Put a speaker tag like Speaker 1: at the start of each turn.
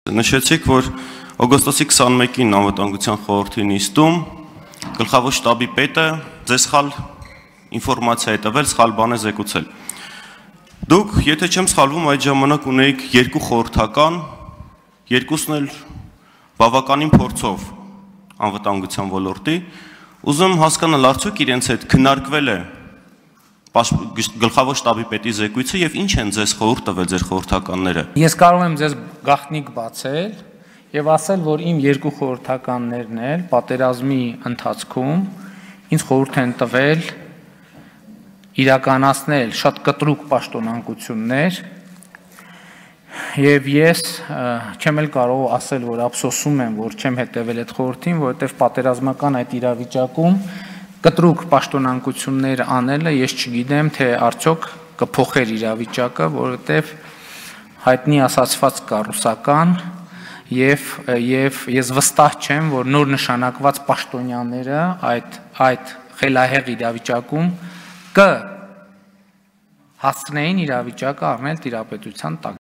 Speaker 1: Նշեցիք, որ օգոստոսի 21-ին անվտանգության խորհրդի նիստում գլխավոր շտաբի պետը ձեզ սխալ ինֆորմացիա է տվել, սխալ բան է զեկուցել։ Դուք, եթե չեմ սխալվում, այդ ժամանակ ունեիք երկու խորհրդական, երկուսն էլ բավականին փորձով անվտանգության ոլորտի, ուզում հասկանալ արդյոք իրենց հետ քննարկվել է գլխավոր շտաբի պետի զեկույցը եւ ինչ են ձեզ խորհուրդ տվել ձեր խորհրդականները։
Speaker 2: Ես կարող եմ ձեզ գաղտնիք բացել եւ ասել, որ իմ երկու խորհրդականներն էլ պատերազմի ընթացքում ինձ խորհուրդ են տվել իրականացնել շատ կտրուկ պաշտոնանկություններ եւ ես չեմ էլ կարող ասել, որ ափսոսում եմ, որ չեմ հետեւել այդ խորհրդին, որովհետեւ պատերազմական այդ իրավիճակում կտրուկ պաշտոնանկություններ անելը ես չգիտեմ, թե արդյոք կփոխեր իրավիճակը, որովհետև հայտնի ասացված կա ռուսական եւ ես վստահ չեմ, որ նոր նշանակված պաշտոնյաները այդ խելահեղ իրավիճակում հասցնեին իրավիճակը առնել տիրապետության տակ։